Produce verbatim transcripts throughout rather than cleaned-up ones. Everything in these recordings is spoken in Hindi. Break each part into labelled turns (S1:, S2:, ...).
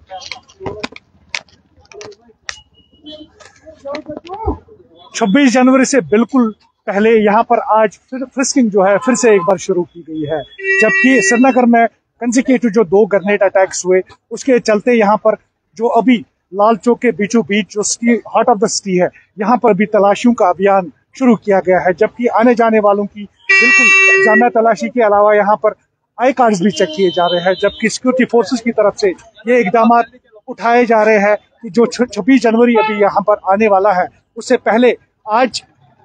S1: छब्बीस जनवरी से बिल्कुल पहले यहाँ पर आज फिर फ्रिस्किंग जो है फिर से एक बार शुरू की गई है, जबकि श्रीनगर में कंसेक्यूटिव जो दो ग्रेनेड अटैक्स हुए उसके चलते यहाँ पर जो अभी लाल चौक के बीचों बीच जो city heart of the city है यहाँ पर भी तलाशियों का अभियान शुरू किया गया है, जबकि आने जाने वालों की बिल्कुल जामिया तलाशी के अलावा यहाँ पर आई कार्ड्स भी चेक किए जा रहे हैं, जबकि सिक्योरिटी फोर्सेस की तरफ से ये इकदाम उठाए जा रहे हैं कि जो छब्बीस जनवरी अभी यहाँ पर आने वाला है उससे पहले आज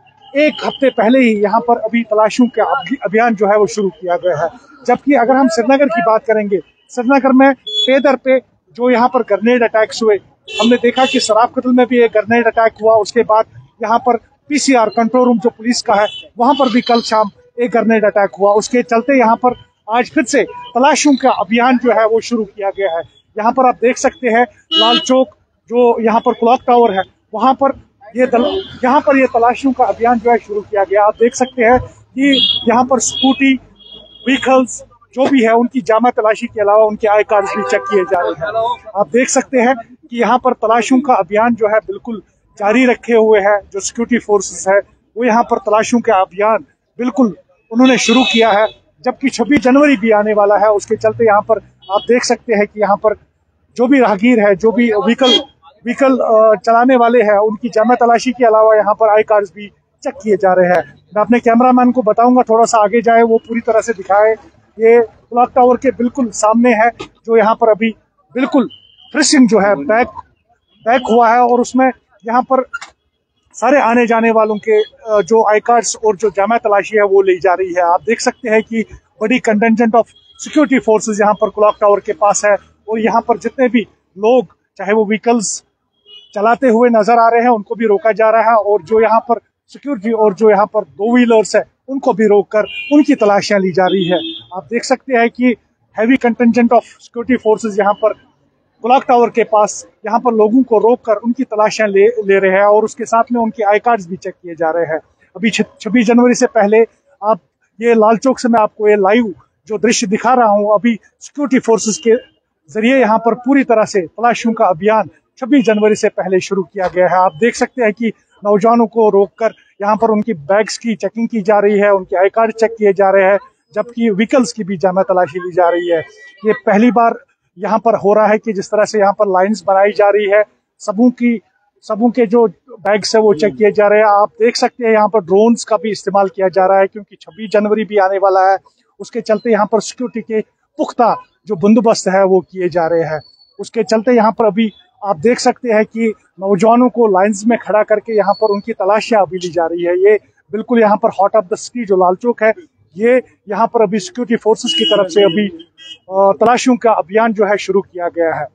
S1: एक हफ्ते पहले ही यहाँ पर अभी तलाशियों का अभियान जो है वो शुरू किया गया है। जबकि अगर हम श्रीनगर की बात करेंगे, श्रीनगर में पे दर पे जो यहाँ पर ग्रेनेड अटैक्स हुए, हमने देखा कि शराब कत्ल में भी एक ग्रेनेड अटैक हुआ, उसके बाद यहाँ पर पीसीआर कंट्रोल रूम जो पुलिस का है वहां पर भी कल शाम एक ग्रेनेड अटैक हुआ। उसके चलते यहाँ पर आज फिर से तलाशियों का अभियान जो है वो शुरू किया गया है। यहाँ पर आप देख सकते हैं लाल चौक जो यहाँ पर क्लॉक टावर है वहां पर ये यहाँ पर ये तलाशियों का अभियान जो है शुरू किया गया। आप देख सकते हैं कि यहाँ पर स्कूटी व्हीकल्स जो भी है उनकी जामा तलाशी के अलावा उनके आई कार्ड भी चेक किए जा रहे हैं। आप देख सकते हैं कि यहाँ पर तलाशियों का अभियान जो है बिल्कुल जारी रखे हुए है। जो सिक्योरिटी फोर्सेस है वो यहाँ पर तलाशियों का अभियान बिल्कुल उन्होंने शुरू किया है, जबकि छब्बीस जनवरी भी आने वाला है। उसके चलते यहाँ पर आप देख सकते हैं कि यहाँ पर जो भी राहगीर है, जो भी व्हीकल व्हीकल चलाने वाले हैं, उनकी जामा तलाशी के अलावा यहाँ पर आई कार्ड्स भी चेक किए जा रहे हैं। मैं अपने कैमरामैन को बताऊंगा थोड़ा सा आगे जाए, वो पूरी तरह से दिखाए। ये क्लॉक टावर के बिल्कुल सामने है जो यहाँ पर अभी बिल्कुल फ्रिशिंग जो है बैक बैक हुआ है और उसमें यहाँ पर सारे आने जाने वालों के जो आई कार्ड्स और जो जामा तलाशी है वो ली जा रही है। आप देख सकते हैं कि बड़ी कंटिंजेंट ऑफ सिक्योरिटी फोर्सेस यहाँ पर क्लॉक टावर के पास है और यहाँ पर जितने भी लोग चाहे वो व्हीकल्स चलाते हुए नजर आ रहे हैं उनको भी रोका जा रहा है और जो यहाँ पर सिक्योरिटी और जो यहाँ पर दो व्हीलर्स है उनको भी रोककर उनकी तलाशियां ली जा रही है। आप देख सकते हैं कि heavy contingent of security forces यहाँ पर क्लॉक टावर के पास यहाँ पर लोगों को रोककर उनकी तलाशियां ले ले रहे हैं और उसके साथ में उनके आई कार्ड्स भी चेक किए जा रहे हैं। अभी छब्बीस जनवरी से पहले आप ये लाल चौक से मैं आपको ये लाइव जो दृश्य दिखा रहा हूँ, अभी सिक्योरिटी फोर्सेस के जरिए यहाँ पर पूरी तरह से तलाशियों का अभियान छब्बीस जनवरी से पहले शुरू किया गया है। आप देख सकते हैं कि नौजवानों को रोककर यहाँ पर उनकी बैग्स की चेकिंग की जा रही है, उनके आई कार्ड चेक किए जा रहे हैं, जबकि व्हीकल्स की भी जामा तलाशी ली जा रही है। ये पहली बार यहाँ पर हो रहा है कि जिस तरह से यहाँ पर लाइंस बनाई जा रही है, सबों की सबों के जो बैग्स है वो चेक किए जा रहे हैं। आप देख सकते हैं यहाँ पर ड्रोन्स का भी इस्तेमाल किया जा रहा है क्योंकि छब्बीस जनवरी भी आने वाला है। उसके चलते यहाँ पर सिक्योरिटी के पुख्ता जो बंदोबस्त है वो किए जा रहे हैं। उसके चलते यहाँ पर अभी आप देख सकते हैं कि नौजवानों को लाइंस में खड़ा करके यहाँ पर उनकी तलाशियां अभी ली जा रही है। ये बिल्कुल यहाँ पर हार्ट ऑफ द सिटी जो लाल चौक है, ये यहाँ पर अभी सिक्योरिटी फोर्सेस की तरफ से अभी तलाशियों का अभियान जो है शुरू किया गया है।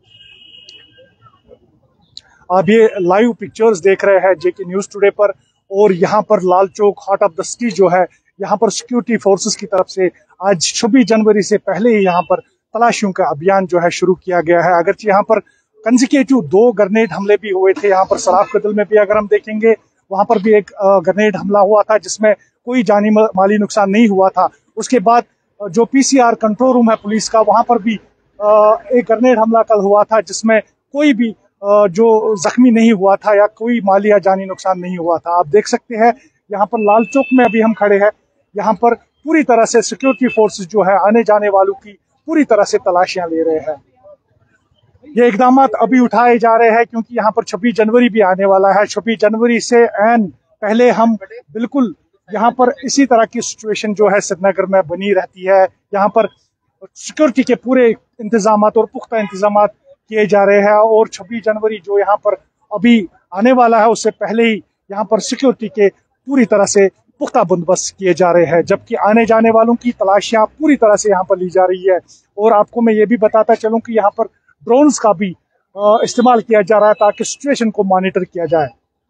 S1: आप ये लाइव पिक्चर्स देख रहे हैं जेके न्यूज टुडे पर और यहाँ पर Lal Chowk heart of the city जो है यहाँ पर सिक्योरिटी फोर्सेस की तरफ से आज छब्बीस जनवरी से पहले ही यहाँ पर तलाशियों का अभियान जो है शुरू किया गया है। अगरचे यहाँ पर कंसेक्यूटिव दो ग्रेनेड हमले भी हुए थे। यहाँ पर शराब कत्ल में भी अगर हम देखेंगे वहां पर भी एक ग्रेनेड हमला हुआ था जिसमें कोई जानी माली नुकसान नहीं हुआ था। उसके बाद जो पीसीआर कंट्रोल रूम है पुलिस का, वहां पर भी एक ग्रेनेड हमला कल हुआ था जिसमें कोई भी जो जख्मी नहीं हुआ था या कोई माली या जानी नुकसान नहीं हुआ था। आप देख सकते हैं यहाँ पर लाल चौक में अभी हम खड़े हैं, यहाँ पर पूरी तरह से सिक्योरिटी फोर्सेस जो है आने जाने वालों की पूरी तरह से तलाशियां ले रहे हैं। ये इकदाम अभी उठाए जा रहे हैं क्योंकि यहाँ पर छब्बीस जनवरी भी आने वाला है। छब्बीस जनवरी से एन पहले हम बिल्कुल यहाँ पर इसी तरह की सिचुएशन जो है श्रीनगर में बनी रहती है। यहाँ पर सिक्योरिटी के पूरे इंतजाम और पुख्ता इंतजाम किए जा रहे हैं और छब्बीस जनवरी जो यहाँ पर अभी आने वाला है उससे पहले ही यहाँ पर सिक्योरिटी के पूरी तरह से पुख्ता बंदोबस्त किए जा रहे हैं, जबकि आने जाने वालों की तलाशियां पूरी तरह से यहाँ पर ली जा रही है। और आपको मैं ये भी बताता चलूं कि यहाँ पर ड्रोन्स का भी इस्तेमाल किया जा रहा है ताकि सिचुएशन को मॉनिटर किया जाए।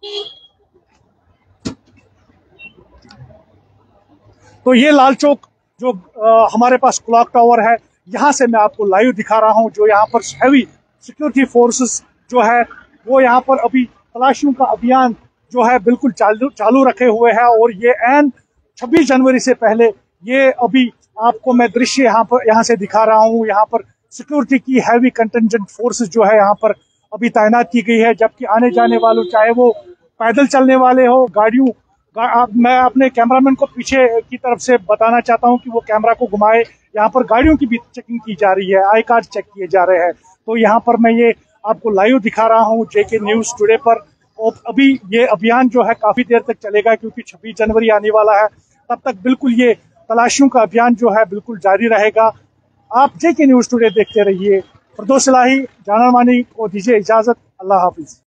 S1: तो ये लाल चौक जो आ, हमारे पास क्लॉक टावर है, यहाँ से मैं आपको लाइव दिखा रहा हूँ जो यहाँ पर हैवी सिक्योरिटी फोर्सेस जो है वो यहाँ पर अभी तलाशियों का अभियान जो है बिल्कुल चालू चालू रखे हुए हैं। और ये एन छब्बीस जनवरी से पहले ये अभी आपको मैं दृश्य यहाँ पर यहाँ से दिखा रहा हूँ। यहाँ पर सिक्योरिटी की हैवी कंटिंजेंट फोर्सेस जो है यहाँ पर अभी तैनात की गई है, जबकि आने जाने वालों चाहे वो पैदल चलने वाले हो, गाड़ियों गा, मैं अपने कैमरामैन को पीछे की तरफ से बताना चाहता हूँ कि वो कैमरा को घुमाए। यहाँ पर गाड़ियों की भी चेकिंग की जा रही है, आई कार्ड चेक किए जा रहे हैं। तो यहाँ पर मैं ये आपको लाइव दिखा रहा हूँ जेके न्यूज टुडे पर। और अभी ये अभियान जो है काफी देर तक चलेगा, क्योंकि छब्बीस जनवरी आने वाला है। तब तक बिल्कुल ये तलाशियों का अभियान जो है बिल्कुल जारी रहेगा। आप जेके न्यूज टुडे देखते रहिए। फिरदौस इलाही, जाना मानी को दीजिए इजाजत। अल्लाह हाफिज।